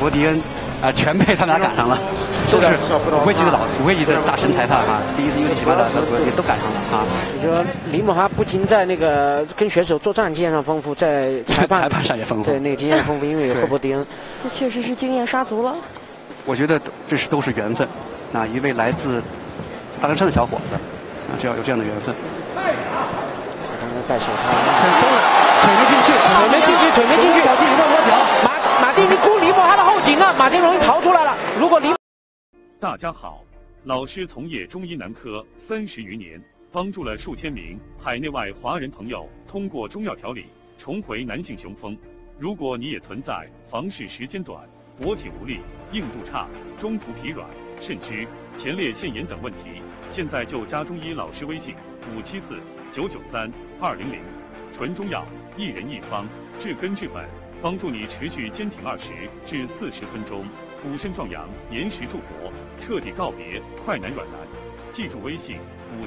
伯迪恩全被他俩赶上了，都是5会级的大神裁判哈，第一次UFC18的也都赶上了啊。 你说李慕哈不仅在那个跟选手作战经验上丰富，在裁判上也丰富， 对那个经验丰富，因为有赫伯迪恩， 这确实是经验十足了。 我觉得这都是缘分。那一位来自大凉山的小伙子，只要有这样的缘分。 刚刚戴手套， 很收了，腿没进去， 腿没进去， 脚进一个摸脚。 马丁，你箍李慕哈的后颈了，马丁容易逃出来了。如果大家好，老师从业中医男科30余年，帮助了数千名海内外华人朋友通过中药调理重回男性雄风。如果你也存在房事时间短、勃起无力、硬度差、中途疲软、肾虚、前列腺炎等问题，现在就加中医老师微信574-993-200，纯中药，一人一方，治根治本，帮助你持续坚挺20至40分钟，补肾壮阳，延时助勃，彻底告别快男软男。记住微信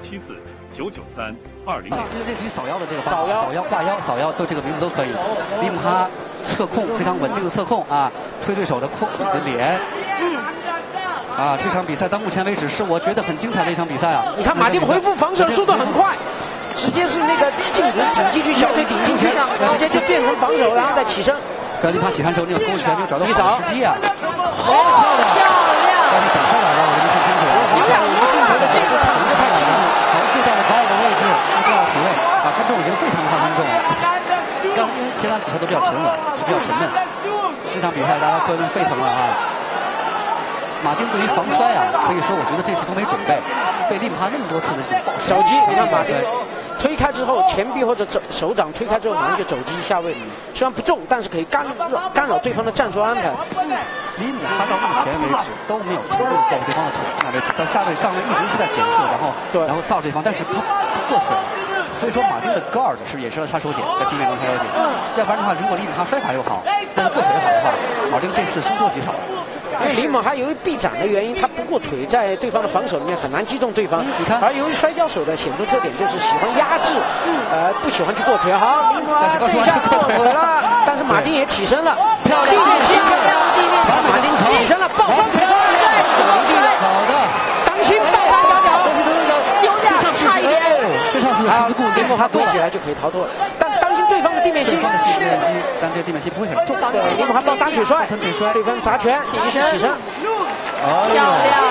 574-993-200。 类似于扫腰的这个扫腰、挂腰、扫腰，都这个名字都可以。李慕哈侧控非常稳定的侧控啊，推对手的脸。这场比赛到目前为止是我觉得很精彩的一场比赛啊！ 你看马丁回复防守速度很快，直接是那个胫骨顶进去，小腿顶进去，直接就变成防守，然后再起身。 跟李慕哈起身之后，那个勾拳没有找到好时机啊！ 漂亮！ 但是等出来了，我就没看清楚。 我俩一个镜头的这个看不太清楚，好像就在了保尔的位置，第二体位啊，观众已经非常的看观众了。刚因为前两比赛都比较沉稳，比较沉闷，这场比赛大家会问沸腾了啊！马丁对于防摔可以说我觉得这次都没准备，被李慕哈那么多次的肘击，你看马丁推开之后，前臂或者手掌推开之后，马上就肘击下位，虽然不重，但是可以干扰对方的战术安排。 李慕哈到目前为止都没有成功抱对方的腿，那位到下位上位一直是在点射，然后造对方，但是他不过腿。所以说马丁的 guard 也是杀手锏，在地面中杀手锏。要不然的话，如果李慕哈摔法又好，但是过腿好的话，马丁这次凶多吉少。 因为李慕哈由于臂展的原因，他不过腿，在对方的防守里面很难击中对方。 你看， 而由于摔跤手的显著特点就是喜欢压制，不喜欢去过腿。好，李慕哈这下过腿了，但是马丁也起身了， 漂亮， 马丁起身了，爆双腿， 好的， 当心爆发打脚， 有点差一点， 非常死之故， 李慕哈跪起来就可以逃脱，但当心对方的地面吸， 但这个地面吸不会很重。 对，李慕哈抱大腿摔，对方砸拳，起身， 漂亮，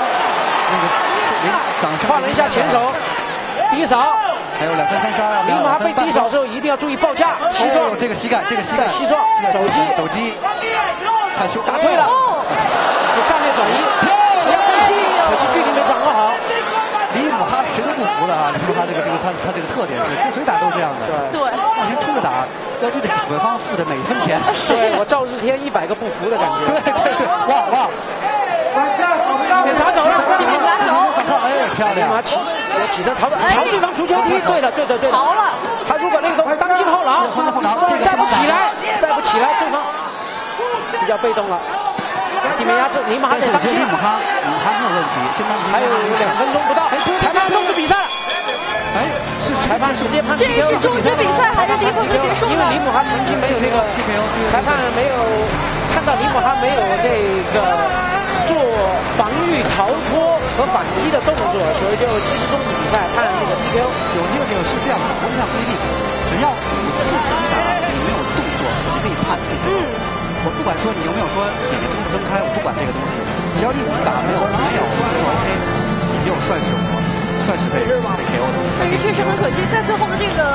换了一下前手，低扫， 还有2分32。 李慕哈被低扫之后一定要注意报价，膝撞， 这个膝盖， 膝撞，肘击， 看胸打退了，战略转移，不要分析，可惜距离没掌握好。 李慕哈谁都不服了啊！李慕哈他这个特点是跟谁打都这样的， 对， 往前冲着打，要对得起对方付的每一分钱。 对我赵日天100个不服的感觉。 对，哇！ 地面砸走了， 地面砸手， 漂亮！ 起身逃对方足球踢，对的。 逃了。 他如果那个东西当进后脑，再不起来，对方比较被动了。地面压制，李慕哈得当心。 李慕哈没有问题，现在还有2分钟不到，裁判终止比赛了。是裁判直接判 PKO 了。 这是终止比赛还是离婚的结束呢？ 因为李慕哈曾经没有那个 PKO， 裁判没有看到李慕哈没有那个做防御、逃脱和反击的动作，所以就及时终止比赛，判这个 PKO。 有是这样的，国际上规定，只要你自己打你没有动作，你可以判 PKO。我不管说你有没有说眼睛分不分开，我不管这个东西，只要你武打没有就 OK， 你就算是被 KO 的。 但是确实很可惜，在最后的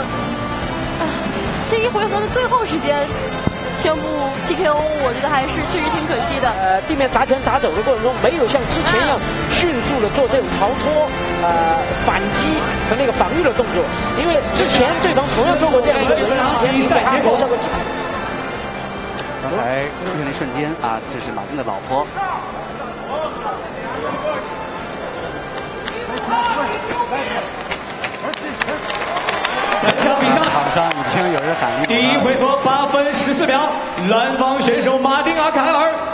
这一回合的最后时间宣布 PKO， 我觉得还是确实挺可惜的。 地面砸拳砸走的过程中，没有像之前一样迅速的做这种逃脱、反击和那个防御的动作，因为之前对方同样做过这样的动作，之前比赛结果做过几次。 刚才出现的一瞬间这是马丁的老婆。 这场比赛场上已经有人喊第一回合8分14秒，蓝方选手马丁阿凯尔